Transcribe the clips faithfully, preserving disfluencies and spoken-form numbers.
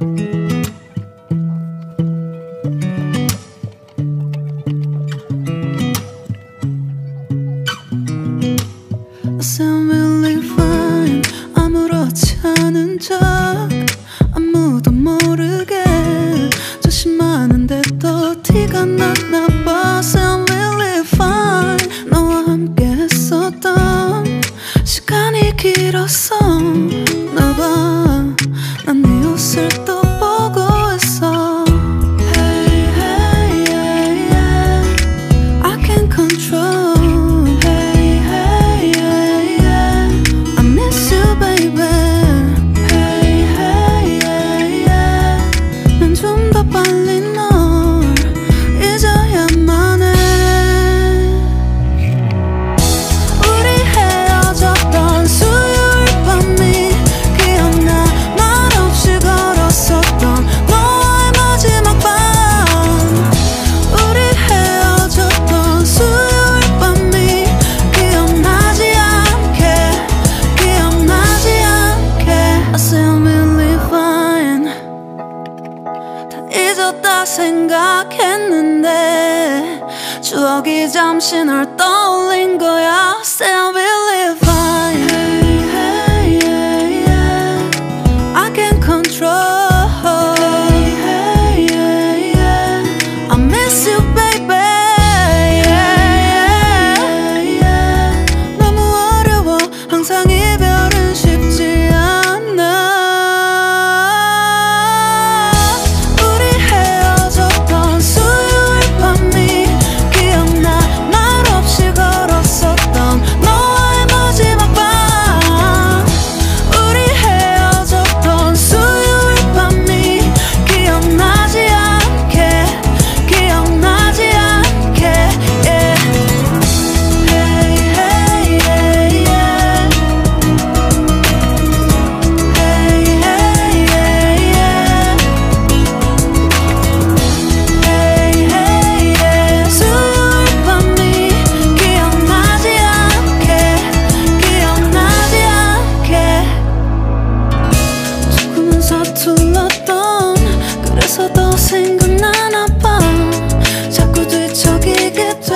sound really fine. 아무렇지 않은 척 아무도 모르게 조심하는데 또 티가 났나 봐. Sound really fine. 너와 함께 했었던 시간이 길었어 나 봐. 난 네 옷을 또 보고 있어. Hey, hey, yeah, yeah. I can't control. Hey, hey, yeah, yeah. I miss you, baby. Hey, hey, yeah, yeah. 난 좀 더 빨리 널 잊어야만 해. 우리 헤어졌던 수요일 밤이 기억나. 말없이 걸었었던 너와의 마지막 밤. 우리 헤어졌던 수요일 밤이 기억나지 않게 기억나지 않게. I sound really fine. 다 잊었다 생각했는데 추억이 잠시 널 떠올린 거야. Sound really fine. Hey, hey, yeah, yeah. I can't control. Hey, hey, yeah, yeah. I miss you, baby. Yeah, yeah, yeah. 너무 어려워. 항상 이별은 쉽지 않아. 우리 헤어졌던 수요일 밤이 기억나. 말없이 걸었었던 너와의 마지막 밤. 우리 헤어졌던 수요일 밤이 기억나지 않게 기억나지 않게. Yeah. Hey, hey, yeah, yeah. Hey, hey, yeah, yeah. Hey, hey, yeah. 수요일 밤이 기억나지 않게 기억나지 않게. 조금은 서툴렀던 그래서 더 생각나나 봐. 자꾸 뒤척이게 돼.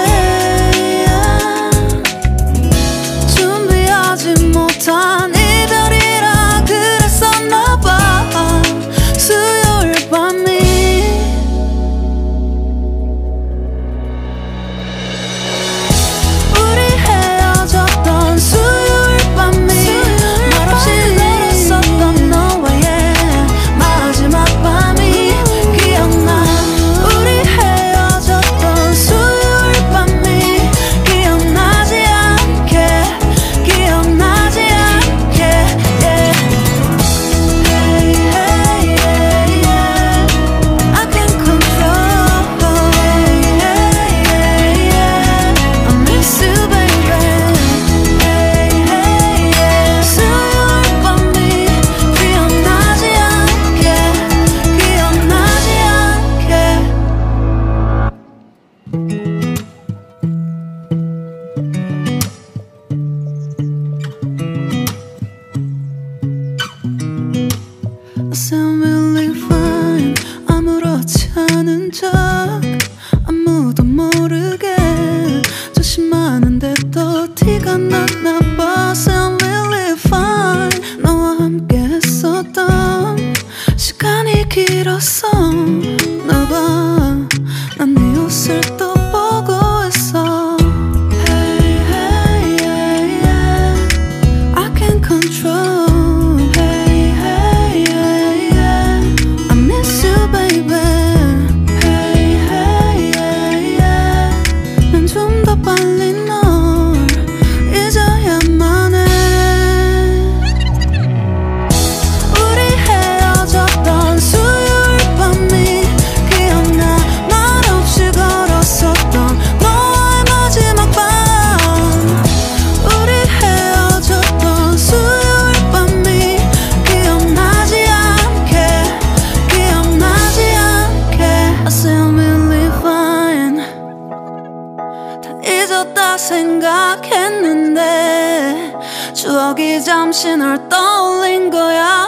준비하지 못한 이별이라 그랬었나 봐. 수요일 밤이 우리 헤어졌던 수요일 밤이 말없이 걸었었던 너와의 마지막 밤이 기억나. 우리 헤어졌던 수요일 밤이 기억나지 않게 기억나지 않게. Yeah. Hey, hey, yeah, yeah. I can't control. Hey, hey, yeah, yeah. I miss you, baby. Hey, hey, yeah. 수요일 밤이 기억나지 않게 기억나지 않게. I sound really fine. 아무렇지 않은 척 아무도 모르게 조심하는데 또 티가 났나 봐. Sound really fine. 너와 함께 했었던 시간이 길었어 나 봐. 난 네 옷을 또 보고 있어. Hey, hey, yeah, yeah. I can't control. Hey, hey, yeah, yeah. I miss you, baby. Hey, hey, yeah, yeah. 난 좀 더 빨리 널 잊어야만 해. 우리 헤어졌던 수요일 밤이 기억나. 말없이 걸었었던 너와의 마지막 밤. 우리 헤어졌던 수요일 밤이 기억나지 않게 기억나지 않게. I sound really fine. 다 잊었다 생각했는데 추억이 잠시 널 떠올린 거야.